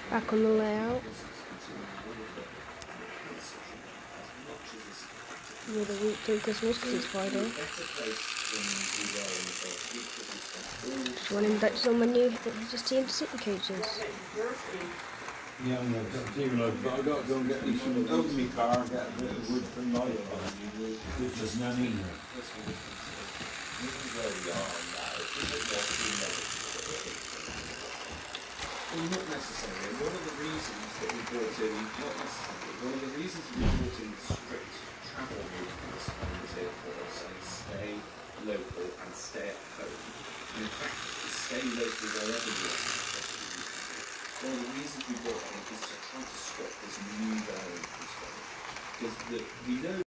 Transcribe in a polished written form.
Back on the layout. With a week till Christmas because it's Friday. Just running Duchess on my new just City cages. Yeah, I'm not but I've got to go and get me some open my car and get a bit of wood from my which is none in there. Well, not necessarily. One of the reasons that we brought in, not necessarily, one of the reasons we brought in strict travel rules is here for us and stay local and stay at home. And in fact, stay local wherever you are. One of the reasons we brought that in is to try to stop this new variant from spreading. Because we know